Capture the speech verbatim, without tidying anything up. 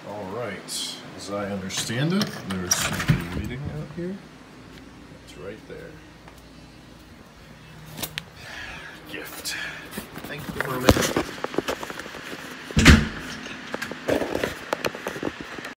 All right, as I understand it, there's something waiting out here. It's right there. Gift. Thank you, Merman.